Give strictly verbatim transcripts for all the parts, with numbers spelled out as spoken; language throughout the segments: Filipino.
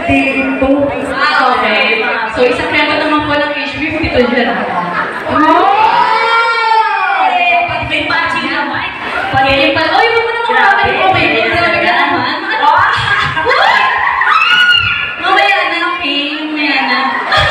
Dito. Ah, okay. So, isang kaya naman po ng age fifty-two dyan. Pag may patching naman. Pag yung pala, oy, huwag mo naman kapatid ko. May grabe ka naman. Mamaya na, Ping. Mamaya na.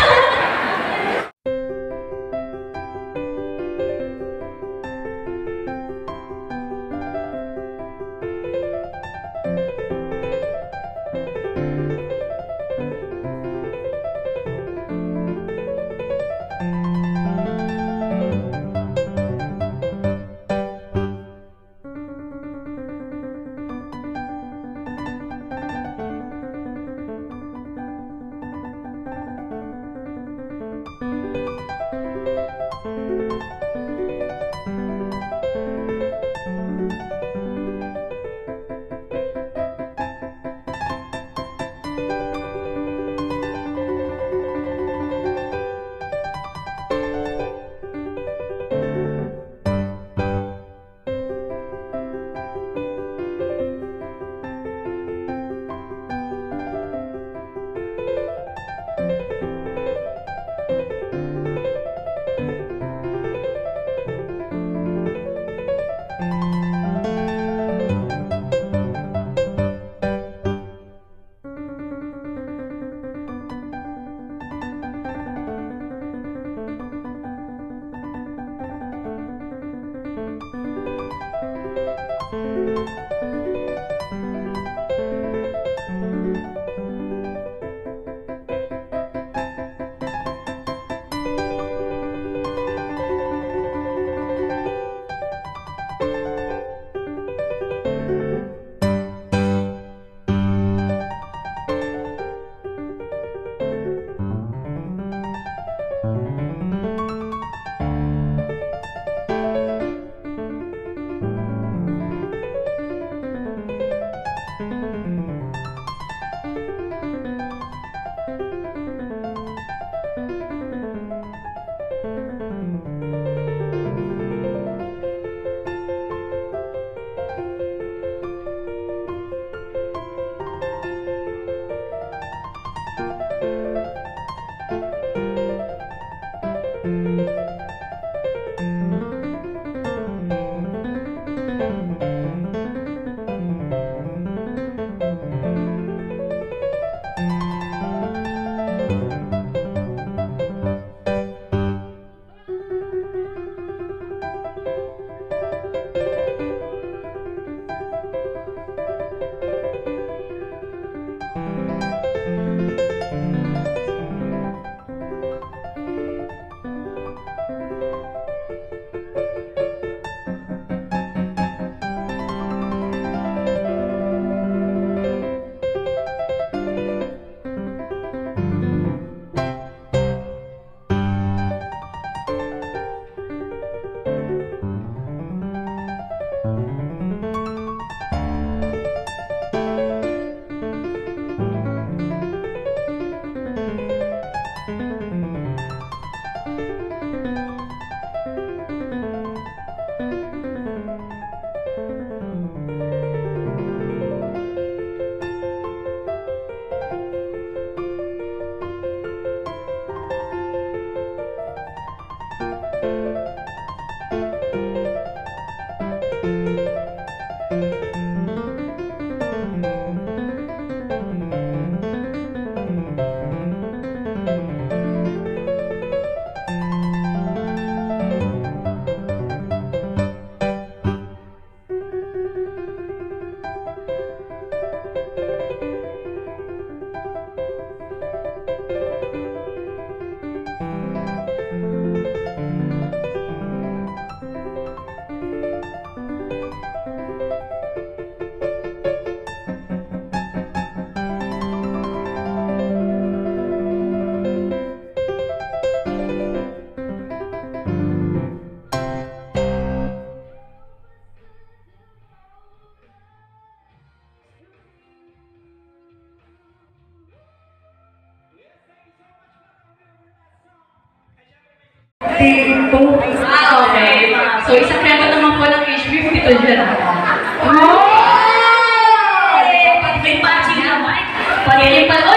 Dito. Ah, okay. So, isang kaya naman po ng age fifty-two dyan. Oh! Pag may patching naman. Pag yung pala, oy, huwag mo naman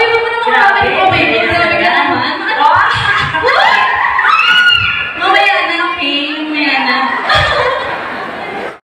mababalik mo ba yun?